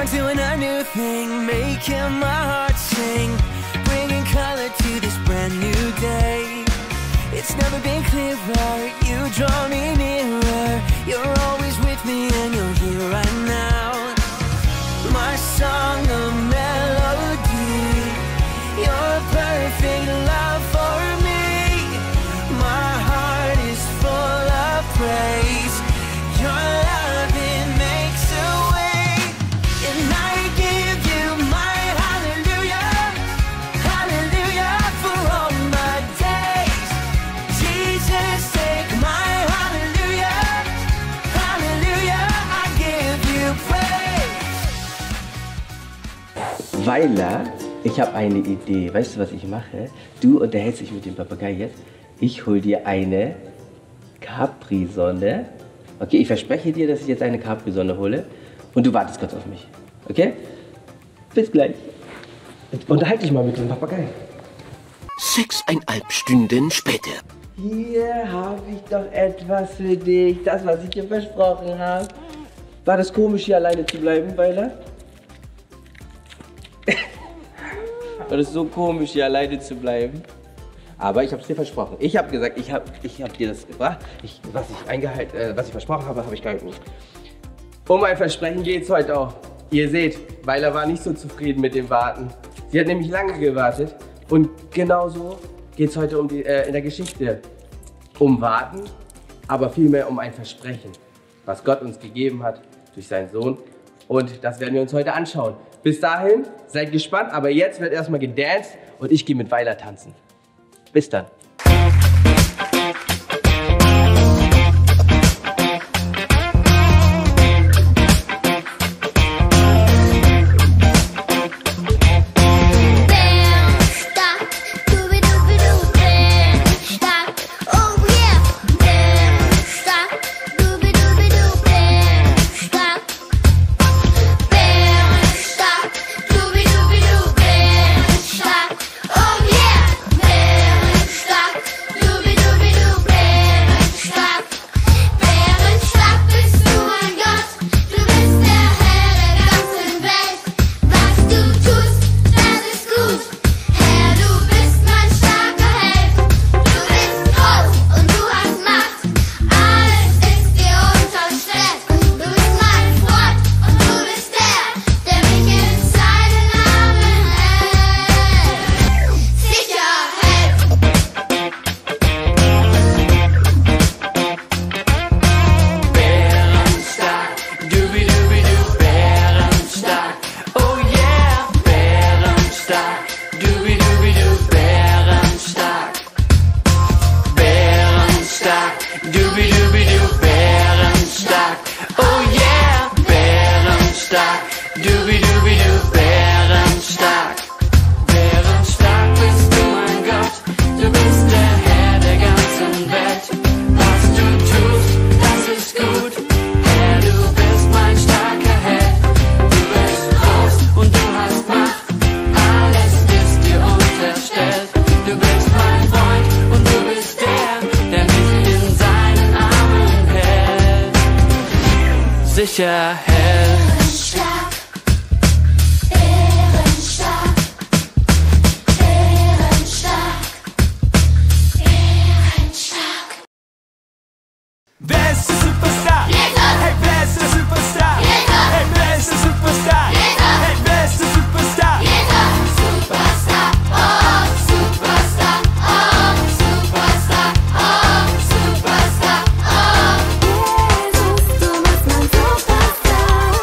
doing a new thing, making my heart sing, bringing color to this brand new day. It's never been clearer, you draw me nearer. You're always with me and you're here right now. My song, a melody, you're perfect love for me. My heart is full of praise. Your love, it makes a way. And I give you my hallelujah, hallelujah for all my days. Jesus, take my hallelujah, hallelujah, I give you praise. Weiler, ich habe eine Idee. Weißt du, was ich mache? Du unterhältst dich mit dem Papagei jetzt. Ich hol dir eine Capri-Sonne. Okay, ich verspreche dir, dass ich jetzt eine Capri-Sonne hole. Und du wartest kurz auf mich. Okay? Bis gleich. Unterhalte dich mal mit dem Papagei. 6,5 Stunden später. Hier habe ich doch etwas für dich. Das, was ich dir versprochen habe. War das komisch, hier alleine zu bleiben, Weiler? War das so komisch, hier alleine zu bleiben? Aber ich habe es dir versprochen. Ich habe gesagt, ich hab dir das gebracht. Was ich versprochen habe, habe ich gehalten. Um ein Versprechen geht es heute auch. Ihr seht, Weiler war nicht so zufrieden mit dem Warten. Sie hat nämlich lange gewartet. Und genauso geht es heute in der Geschichte. Um Warten, aber vielmehr um ein Versprechen, was Gott uns gegeben hat durch seinen Sohn. Und das werden wir uns heute anschauen. Bis dahin, seid gespannt, aber jetzt wird erstmal gedanced und ich gehe mit Weiler tanzen. Bis dann. Sicher hält. Bärenstark, bärenstark, bärenstark, bärenstark. Wer ist der Superstar? Hey, wer ist der Superstar? Hey, wer ist der Superstar? Hey, wer ist der Superstar? Superstar, oh, Superstar, oh, Superstar, oh, Superstar, oh. Jesus, du bist mein Superstar.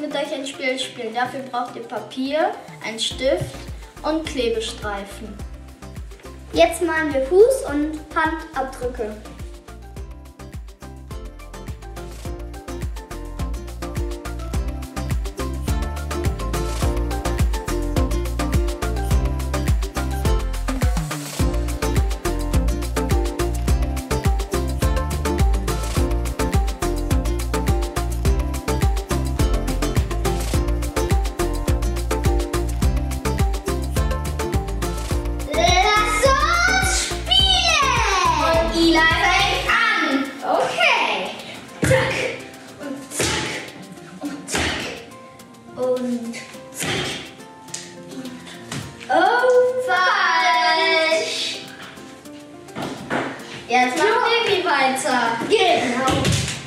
mit euch ein Spiel spielen. Dafür braucht ihr Papier, einen Stift und Klebestreifen. Jetzt malen wir Fuß- und Handabdrücke. Und zack. Oh, falsch. Jetzt macht Baby weiter. Genau.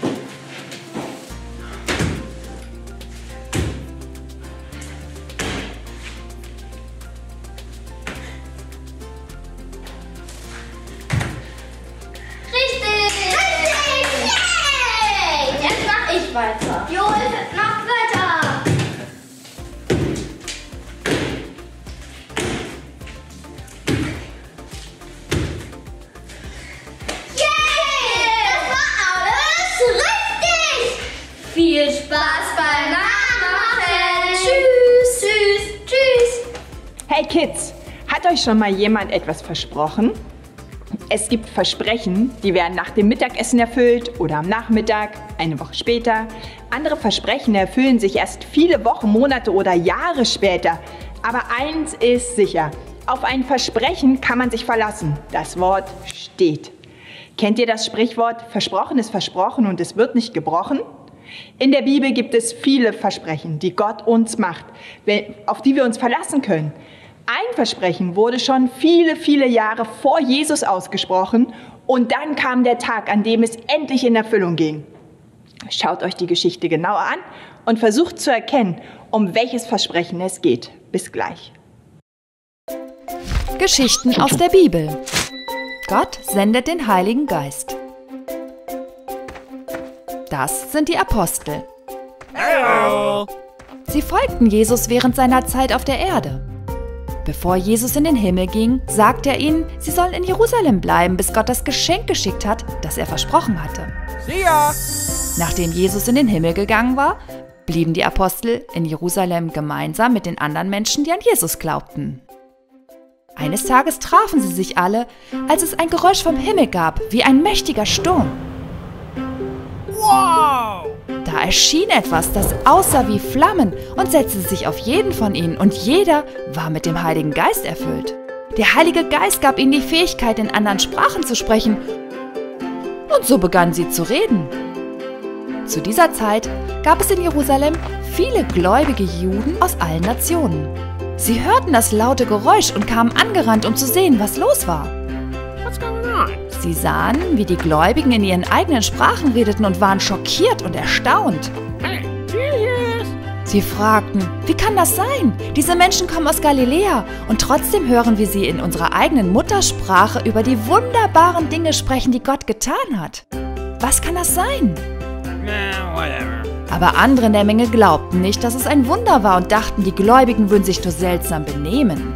Richtig. Yay. Jetzt mach ich weiter. Joel macht weiter. Viel Spaß beim Nachmachen. Tschüss, tschüss, tschüss. Hey Kids, hat euch schon mal jemand etwas versprochen? Es gibt Versprechen, die werden nach dem Mittagessen erfüllt oder am Nachmittag, eine Woche später. Andere Versprechen erfüllen sich erst viele Wochen, Monate oder Jahre später. Aber eins ist sicher, auf ein Versprechen kann man sich verlassen. Das Wort steht. Kennt ihr das Sprichwort, versprochen ist versprochen und es wird nicht gebrochen? In der Bibel gibt es viele Versprechen, die Gott uns macht, auf die wir uns verlassen können. Ein Versprechen wurde schon viele, viele Jahre vor Jesus ausgesprochen und dann kam der Tag, an dem es endlich in Erfüllung ging. Schaut euch die Geschichte genauer an und versucht zu erkennen, um welches Versprechen es geht. Bis gleich. Geschichten aus der Bibel. Gott sendet den Heiligen Geist. Das sind die Apostel. Hallo. Sie folgten Jesus während seiner Zeit auf der Erde. Bevor Jesus in den Himmel ging, sagte er ihnen, sie sollen in Jerusalem bleiben, bis Gott das Geschenk geschickt hat, das er versprochen hatte. See ya. Nachdem Jesus in den Himmel gegangen war, blieben die Apostel in Jerusalem gemeinsam mit den anderen Menschen, die an Jesus glaubten. Eines Tages trafen sie sich alle, als es ein Geräusch vom Himmel gab, wie ein mächtiger Sturm. Wow. Da erschien etwas, das aussah wie Flammen und setzte sich auf jeden von ihnen und jeder war mit dem Heiligen Geist erfüllt. Der Heilige Geist gab ihnen die Fähigkeit, in anderen Sprachen zu sprechen und so begannen sie zu reden. Zu dieser Zeit gab es in Jerusalem viele gläubige Juden aus allen Nationen. Sie hörten das laute Geräusch und kamen angerannt, um zu sehen, was los war. What's going on? Sie sahen, wie die Gläubigen in ihren eigenen Sprachen redeten und waren schockiert und erstaunt. Hey, do you hear this? Sie fragten, wie kann das sein? Diese Menschen kommen aus Galiläa und trotzdem hören wir sie in unserer eigenen Muttersprache über die wunderbaren Dinge sprechen, die Gott getan hat. Was kann das sein? Nah, whatever. Aber andere in der Menge glaubten nicht, dass es ein Wunder war und dachten, die Gläubigen würden sich nur seltsam benehmen.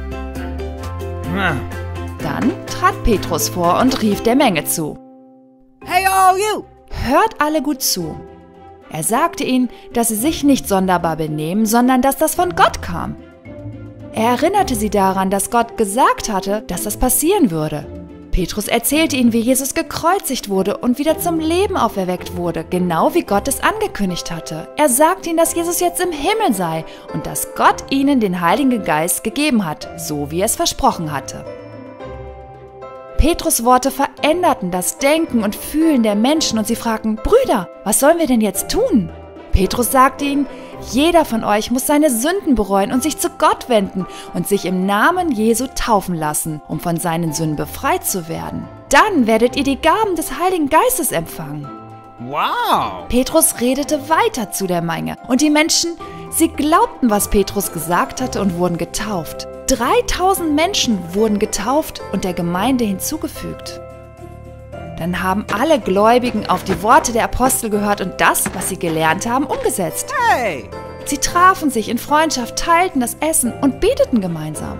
Dann trat Petrus vor und rief der Menge zu. Hey, all you! Hört alle gut zu. Er sagte ihnen, dass sie sich nicht sonderbar benehmen, sondern dass das von Gott kam. Er erinnerte sie daran, dass Gott gesagt hatte, dass das passieren würde. Petrus erzählte ihnen, wie Jesus gekreuzigt wurde und wieder zum Leben auferweckt wurde, genau wie Gott es angekündigt hatte. Er sagte ihnen, dass Jesus jetzt im Himmel sei und dass Gott ihnen den Heiligen Geist gegeben hat, so wie er es versprochen hatte. Petrus' Worte veränderten das Denken und Fühlen der Menschen und sie fragten, Brüder, was sollen wir denn jetzt tun? Petrus sagte ihnen, jeder von euch muss seine Sünden bereuen und sich zu Gott wenden und sich im Namen Jesu taufen lassen, um von seinen Sünden befreit zu werden. Dann werdet ihr die Gaben des Heiligen Geistes empfangen. Wow! Petrus redete weiter zu der Menge und die Menschen, sie glaubten, was Petrus gesagt hatte und wurden getauft. 3000 Menschen wurden getauft und der Gemeinde hinzugefügt. Dann haben alle Gläubigen auf die Worte der Apostel gehört und das, was sie gelernt haben, umgesetzt. Hey! Sie trafen sich in Freundschaft, teilten das Essen und beteten gemeinsam.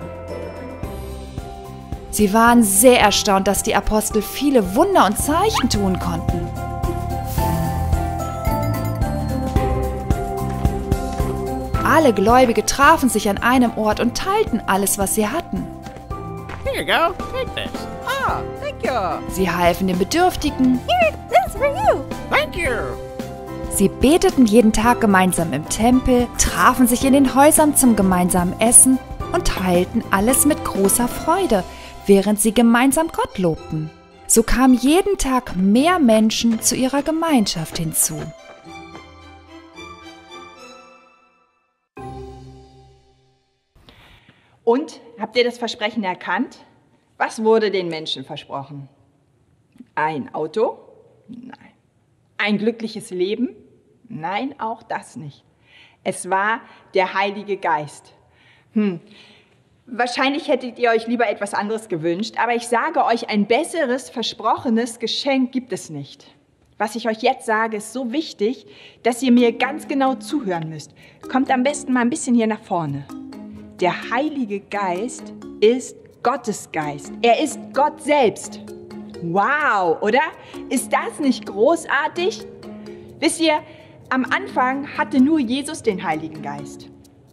Sie waren sehr erstaunt, dass die Apostel viele Wunder und Zeichen tun konnten. Alle Gläubige trafen sich an einem Ort und teilten alles, was sie hatten. Here you go. Take this. Ah, thank you. Sie halfen den Bedürftigen. Thank you. Sie beteten jeden Tag gemeinsam im Tempel, trafen sich in den Häusern zum gemeinsamen Essen und teilten alles mit großer Freude, während sie gemeinsam Gott lobten. So kamen jeden Tag mehr Menschen zu ihrer Gemeinschaft hinzu. Und, habt ihr das Versprechen erkannt? Was wurde den Menschen versprochen? Ein Auto? Nein. Ein glückliches Leben? Nein, auch das nicht. Es war der Heilige Geist. Wahrscheinlich hättet ihr euch lieber etwas anderes gewünscht, aber ich sage euch, ein besseres versprochenes Geschenk gibt es nicht. Was ich euch jetzt sage, ist so wichtig, dass ihr mir ganz genau zuhören müsst. Kommt am besten mal ein bisschen hier nach vorne. Der Heilige Geist ist Gottes Geist. Er ist Gott selbst. Wow, oder? Ist das nicht großartig? Wisst ihr, am Anfang hatte nur Jesus den Heiligen Geist.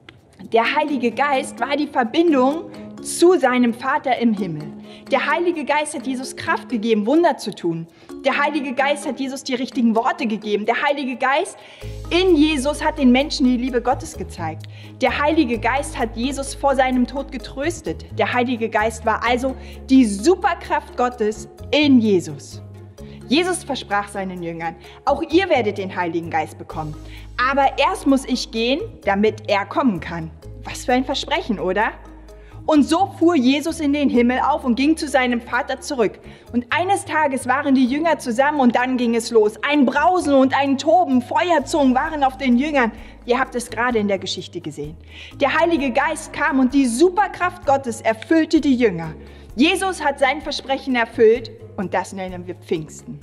Der Heilige Geist war die Verbindung zu seinem Vater im Himmel. Der Heilige Geist hat Jesus Kraft gegeben, Wunder zu tun. Der Heilige Geist hat Jesus die richtigen Worte gegeben. Der Heilige Geist in Jesus hat den Menschen die Liebe Gottes gezeigt. Der Heilige Geist hat Jesus vor seinem Tod getröstet. Der Heilige Geist war also die Superkraft Gottes in Jesus. Jesus versprach seinen Jüngern, auch ihr werdet den Heiligen Geist bekommen. Aber erst muss ich gehen, damit er kommen kann. Was für ein Versprechen, oder? Und so fuhr Jesus in den Himmel auf und ging zu seinem Vater zurück. Und eines Tages waren die Jünger zusammen und dann ging es los. Ein Brausen und ein Toben, Feuerzungen waren auf den Jüngern. Ihr habt es gerade in der Geschichte gesehen. Der Heilige Geist kam und die Superkraft Gottes erfüllte die Jünger. Jesus hat sein Versprechen erfüllt und das nennen wir Pfingsten.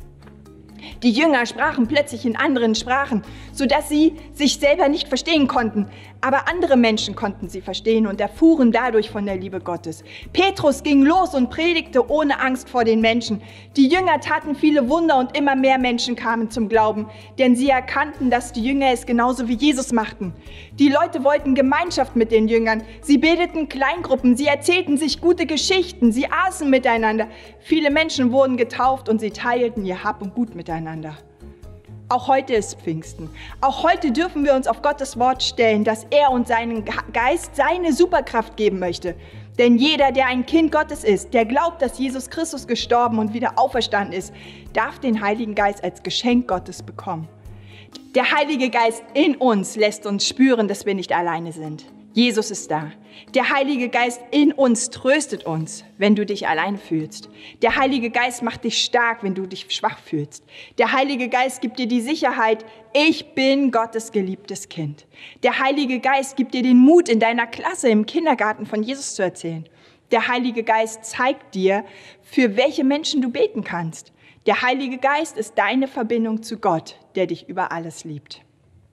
Die Jünger sprachen plötzlich in anderen Sprachen, sodass sie sich selber nicht verstehen konnten. Aber andere Menschen konnten sie verstehen und erfuhren dadurch von der Liebe Gottes. Petrus ging los und predigte ohne Angst vor den Menschen. Die Jünger taten viele Wunder und immer mehr Menschen kamen zum Glauben, denn sie erkannten, dass die Jünger es genauso wie Jesus machten. Die Leute wollten Gemeinschaft mit den Jüngern. Sie bildeten Kleingruppen, sie erzählten sich gute Geschichten, sie aßen miteinander. Viele Menschen wurden getauft und sie teilten ihr Hab und Gut miteinander. Auch heute ist Pfingsten. Auch heute dürfen wir uns auf Gottes Wort stellen, dass er uns seinen Geist, seine Superkraft geben möchte. Denn jeder, der ein Kind Gottes ist, der glaubt, dass Jesus Christus gestorben und wieder auferstanden ist, darf den Heiligen Geist als Geschenk Gottes bekommen. Der Heilige Geist in uns lässt uns spüren, dass wir nicht alleine sind. Jesus ist da. Der Heilige Geist in uns tröstet uns, wenn du dich allein fühlst. Der Heilige Geist macht dich stark, wenn du dich schwach fühlst. Der Heilige Geist gibt dir die Sicherheit, ich bin Gottes geliebtes Kind. Der Heilige Geist gibt dir den Mut, in deiner Klasse im Kindergarten von Jesus zu erzählen. Der Heilige Geist zeigt dir, für welche Menschen du beten kannst. Der Heilige Geist ist deine Verbindung zu Gott, der dich über alles liebt.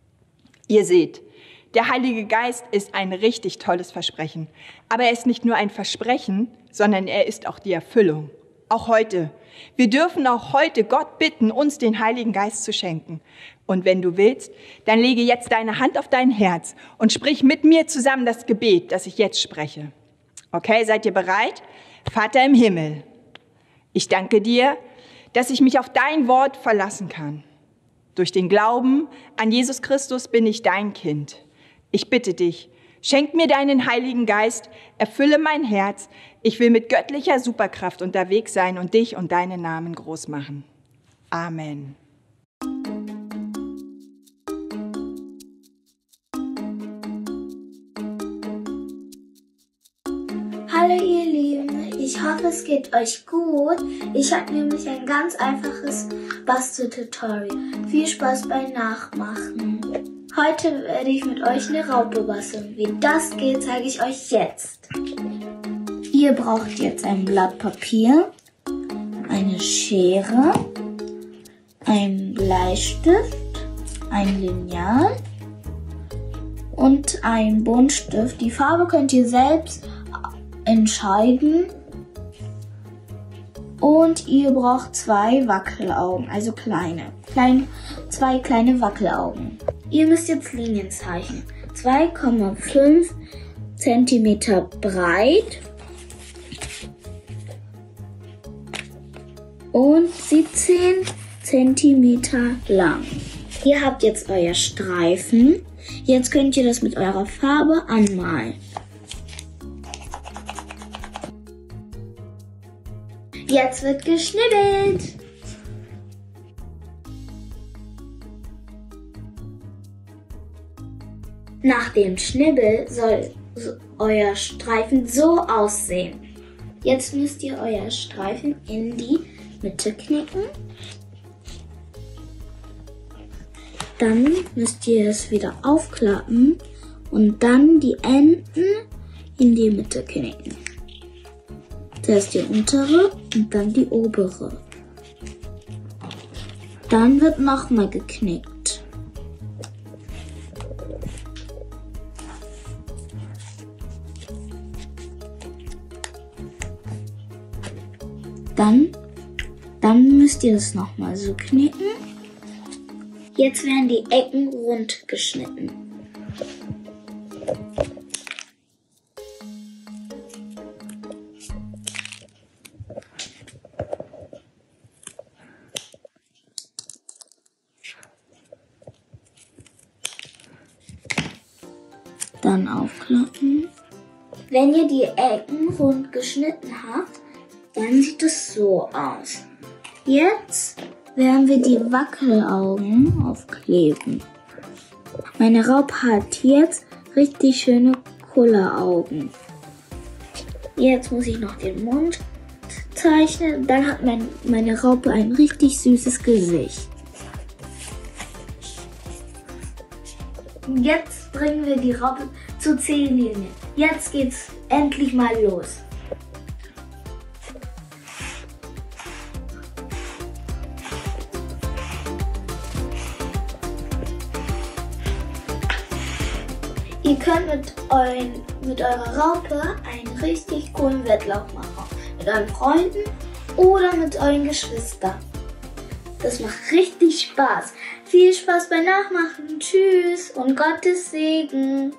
Ihr seht, der Heilige Geist ist ein richtig tolles Versprechen. Aber er ist nicht nur ein Versprechen, sondern er ist auch die Erfüllung. Auch heute. Wir dürfen auch heute Gott bitten, uns den Heiligen Geist zu schenken. Und wenn du willst, dann lege jetzt deine Hand auf dein Herz und sprich mit mir zusammen das Gebet, das ich jetzt spreche. Okay, seid ihr bereit? Vater im Himmel, ich danke dir, dass ich mich auf dein Wort verlassen kann. Durch den Glauben an Jesus Christus bin ich dein Kind. Ich bitte dich, schenk mir deinen Heiligen Geist, erfülle mein Herz. Ich will mit göttlicher Superkraft unterwegs sein und dich und deinen Namen groß machen. Amen. Hallo ihr Lieben, ich hoffe es geht euch gut. Ich habe nämlich ein ganz einfaches Basteltutorial. Viel Spaß beim Nachmachen. Heute werde ich mit euch eine Raupe basteln. Wie das geht, zeige ich euch jetzt. Ihr braucht jetzt ein Blatt Papier, eine eine Schere, ein Bleistift, ein Lineal und ein Buntstift. Die Farbe könnt ihr selbst entscheiden. Und ihr braucht 2 Wackelaugen, also zwei kleine Wackelaugen. Ihr müsst jetzt Linien zeichnen. 2,5 cm breit und 17 cm lang. Ihr habt jetzt euer Streifen. Jetzt könnt ihr das mit eurer Farbe anmalen. Jetzt wird geschnibbelt. Nach dem Schnibbel soll euer Streifen so aussehen. Jetzt müsst ihr euer Streifen in die Mitte knicken. Dann müsst ihr es wieder aufklappen und dann die Enden in die Mitte knicken. Zuerst die untere und dann die obere. Dann wird nochmal geknickt. Dann müsst ihr das nochmal so knicken. Jetzt werden die Ecken rund geschnitten. Dann aufklappen. Wenn ihr die Ecken rund geschnitten habt, dann sieht es so aus. Jetzt werden wir die Wackelaugen aufkleben. Meine Raupe hat jetzt richtig schöne Kulleraugen. Jetzt muss ich noch den Mund zeichnen. Dann hat meine Raupe ein richtig süßes Gesicht. Jetzt bringen wir die Raupe zur Ziellinie. Jetzt geht's endlich mal los. Ihr könnt mit eurer Raupe einen richtig coolen Wettlauf machen. Mit euren Freunden oder mit euren Geschwistern. Das macht richtig Spaß. Viel Spaß beim Nachmachen. Tschüss und Gottes Segen.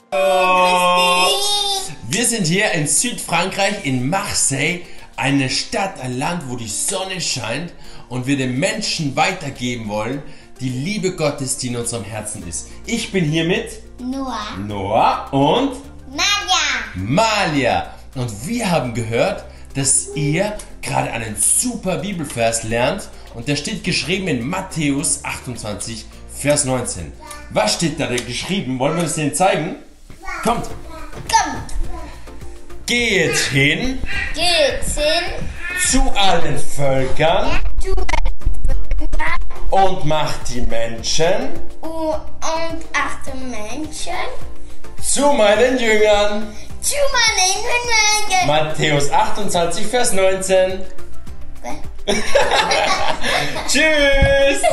Wir sind hier in Südfrankreich, in Marseille, eine Stadt, ein Land, wo die Sonne scheint und wir den Menschen weitergeben wollen, die Liebe Gottes, die in unserem Herzen ist. Ich bin hier mit Noah und Malia. Und wir haben gehört, dass ihr gerade einen super Bibelvers lernt und der steht geschrieben in Matthäus 28, Vers 19. Was steht da denn geschrieben? Wollen wir es denen zeigen? Kommt! Geht hin zu allen Völkern und macht die Menschen zu meinen Jüngern. Matthäus 28, Vers 19. Tschüss!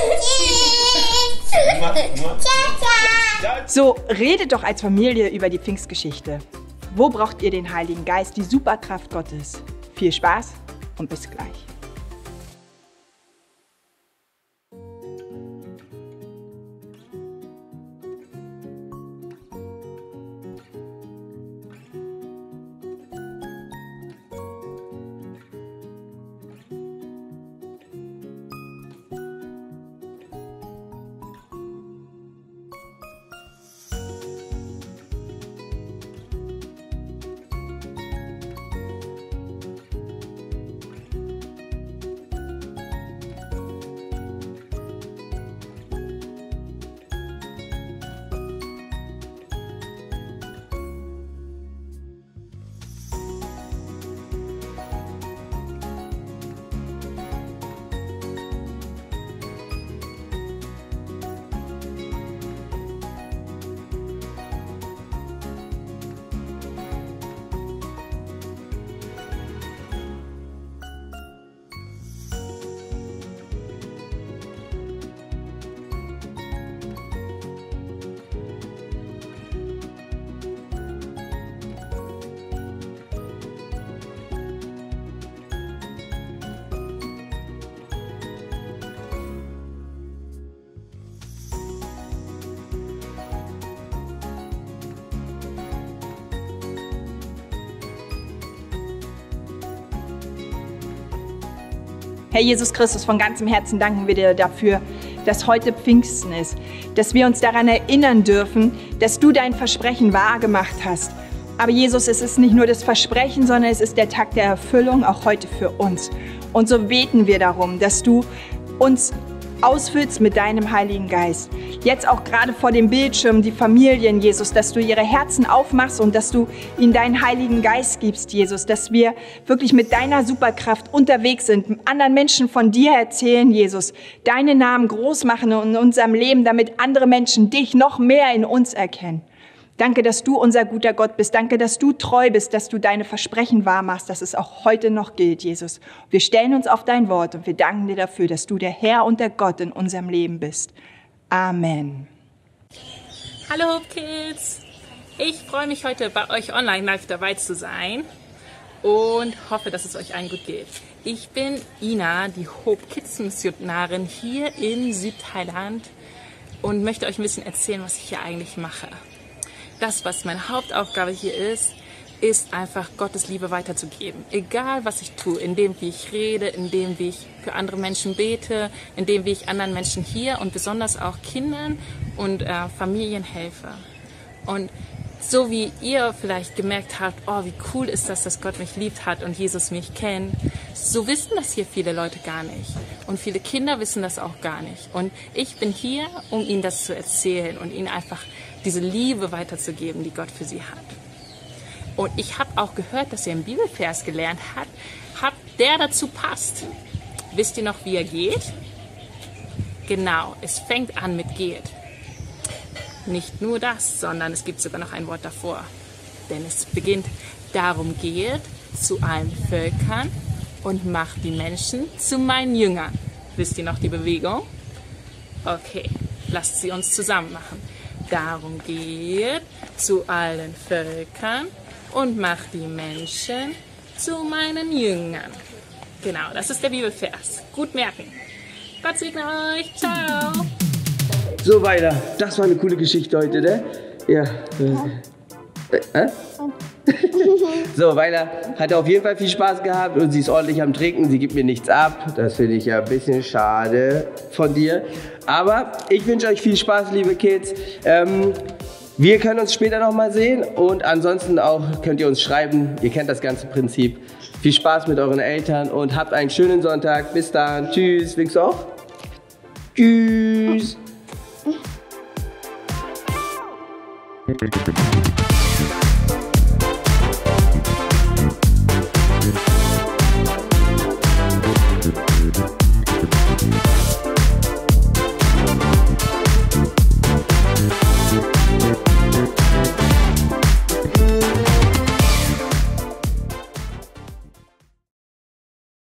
So, redet doch als Familie über die Pfingstgeschichte. Wo braucht ihr den Heiligen Geist, die Superkraft Gottes? Viel Spaß und bis gleich. Herr Jesus Christus, von ganzem Herzen danken wir dir dafür, dass heute Pfingsten ist, dass wir uns daran erinnern dürfen, dass du dein Versprechen wahrgemacht hast. Aber Jesus, es ist nicht nur das Versprechen, sondern es ist der Tag der Erfüllung, auch heute für uns. Und so beten wir darum, dass du uns ausfüllst mit deinem Heiligen Geist. Jetzt auch gerade vor dem Bildschirm die Familien, Jesus, dass du ihre Herzen aufmachst und dass du ihnen deinen Heiligen Geist gibst, Jesus, dass wir wirklich mit deiner Superkraft unterwegs sind, anderen Menschen von dir erzählen, Jesus, deinen Namen groß machen in unserem Leben, damit andere Menschen dich noch mehr in uns erkennen. Danke, dass du unser guter Gott bist. Danke, dass du treu bist, dass du deine Versprechen wahrmachst, dass es auch heute noch gilt, Jesus. Wir stellen uns auf dein Wort und wir danken dir dafür, dass du der Herr und der Gott in unserem Leben bist. Amen. Hallo Hope Kids! Ich freue mich heute bei euch online live dabei zu sein und hoffe, dass es euch allen gut geht. Ich bin Ina, die Hope Kids Missionarin hier in Südthailand und möchte euch ein bisschen erzählen, was ich hier eigentlich mache. Das, was meine Hauptaufgabe hier ist einfach Gottes Liebe weiterzugeben. Egal, was ich tue, in dem, wie ich rede, in dem, wie ich für andere Menschen bete, in dem, wie ich anderen Menschen hier und besonders auch Kindern und Familien helfe. Und so wie ihr vielleicht gemerkt habt, oh, wie cool ist das, dass Gott mich liebt hat und Jesus mich kennt, so wissen das hier viele Leute gar nicht. Und viele Kinder wissen das auch gar nicht. Und ich bin hier, um ihnen das zu erzählen und ihnen einfach diese Liebe weiterzugeben, die Gott für sie hat. Und ich habe auch gehört, dass ihr einen Bibelvers gelernt habt, der dazu passt. Wisst ihr noch, wie er geht? Genau, es fängt an mit geht. Nicht nur das, sondern es gibt sogar noch ein Wort davor. Denn es beginnt, darum geht zu allen Völkern und macht die Menschen zu meinen Jüngern. Wisst ihr noch die Bewegung? Okay, lasst sie uns zusammen machen. Darum geht zu allen Völkern und macht die Menschen zu meinen Jüngern. Genau, das ist der Bibelvers. Gut merken. Gott segne euch. Ciao. So weiter. Das war eine coole Geschichte heute, ne? Ja. So, Weiler hat auf jeden Fall viel Spaß gehabt und sie ist ordentlich am Trinken. Sie gibt mir nichts ab. Das finde ich ja ein bisschen schade von dir. Aber ich wünsche euch viel Spaß, liebe Kids. Wir können uns später noch mal sehen und ansonsten auch könnt ihr uns schreiben. Ihr kennt das ganze Prinzip. Viel Spaß mit euren Eltern und habt einen schönen Sonntag. Bis dann. Tschüss. Winkst du auch? Tschüss.